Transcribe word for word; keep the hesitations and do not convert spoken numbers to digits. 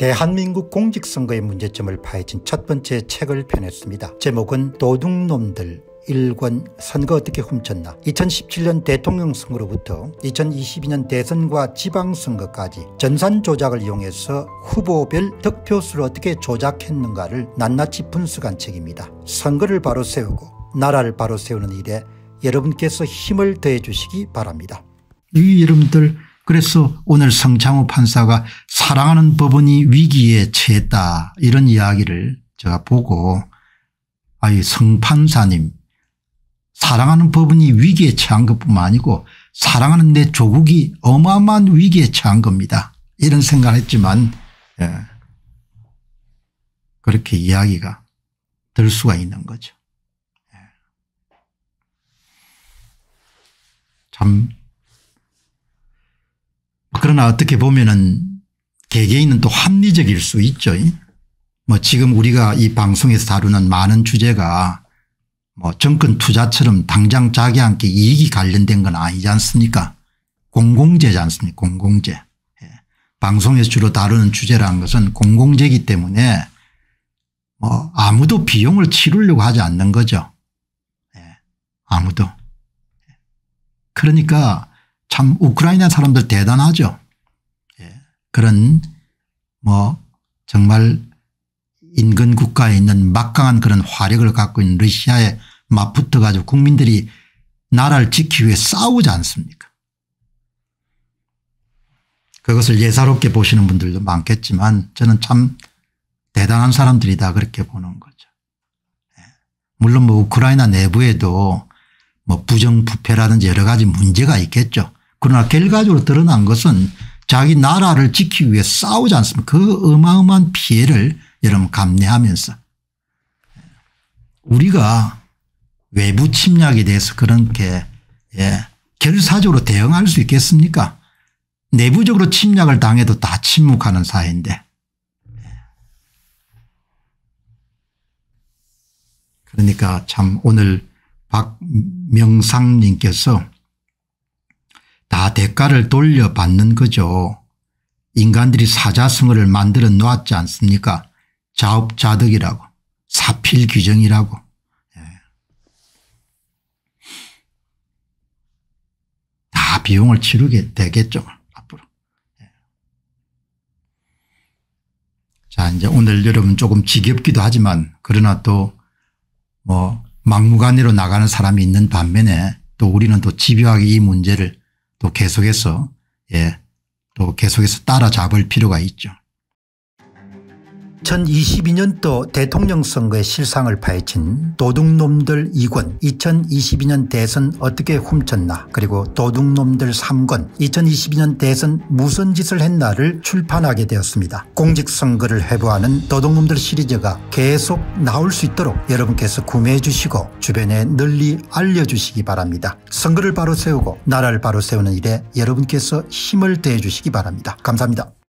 대한민국 공직선거의 문제점을 파헤친 첫 번째 책을 펴냈습니다. 제목은 도둑놈들 일 권 선거 어떻게 훔쳤나. 이천십칠 년 대통령 선거로부터 이천이십이 년 대선과 지방선거까지 전산 조작을 이용해서 후보별 득표수를 어떻게 조작했는가를 낱낱이 분석한 책입니다. 선거를 바로 세우고 나라를 바로 세우는 일에 여러분께서 힘을 더해 주시기 바랍니다. 이 여러분들, 그래서 오늘 성창호 판사가 사랑하는 법원이 위기에 처했다 이런 이야기를 제가 보고, 아이 성 판사님, 사랑하는 법원이 위기에 처한 것뿐만 아니고 사랑하는 내 조국이 어마어마한 위기에 처한 겁니다. 이런 생각을 했지만 예, 그렇게 이야기가 될 수가 있는 거죠. 예. 참, 그러나 어떻게 보면은 개개인은 또 합리적일 수 있죠. 뭐 지금 우리가 이 방송에서 다루는 많은 주제가 뭐 정권 투자처럼 당장 자기한테 이익이 관련된 건 아니지 않습니까? 공공재지 않습니까? 공공재. 예. 방송에서 주로 다루는 주제라는 것은 공공재이기 때문에 뭐 아무도 비용을 치르려고 하지 않는 거죠. 예. 아무도. 그러니까 참 우크라이나 사람들 대단하죠. 예. 그런 뭐 정말 인근 국가에 있는 막강한 그런 화력을 갖고 있는 러시아에 맞붙어 가지고 국민들이 나라를 지키기 위해 싸우지 않습니까? 그것을 예사롭게 보시는 분들도 많겠지만 저는 참 대단한 사람들이다 그렇게 보는 거죠. 물론 뭐 우크라이나 내부에도 뭐 부정부패라든지 여러 가지 문제가 있겠죠. 그러나 결과적으로 드러난 것은 자기 나라를 지키기 위해 싸우지 않습니까? 그 어마어마한 피해를 여러분 감내하면서 우리가 외부 침략에 대해서 그렇게 예, 결사적으로 대응할 수 있겠습니까? 내부적으로 침략을 당해도 다 침묵하는 사회인데. 그러니까 참 오늘 박명상님께서 다 대가를 돌려받는 거죠. 인간들이 사자성어를 만들어 놓았지 않습니까? 자업자득이라고, 사필규정이라고. 예. 다 비용을 치르게 되겠죠 앞으로. 예. 자, 이제 오늘 여러분 조금 지겹기도 하지만 그러나 또 뭐 막무가내로 나가는 사람이 있는 반면에 또 우리는 또 집요하게 이 문제를 또 계속해서 예, 또 계속해서 따라잡을 필요가 있죠. 이천이십이 년도 대통령 선거의 실상을 파헤친 도둑놈들 이 권 이천이십이 년 대선 어떻게 훔쳤나, 그리고 도둑놈들 삼 권 이천이십이 년 대선 무슨 짓을 했나를 출판하게 되었습니다. 공직선거를 회부하는 도둑놈들 시리즈가 계속 나올 수 있도록 여러분께서 구매해 주시고 주변에 널리 알려주시기 바랍니다. 선거를 바로 세우고 나라를 바로 세우는 일에 여러분께서 힘을 더해 주시기 바랍니다. 감사합니다.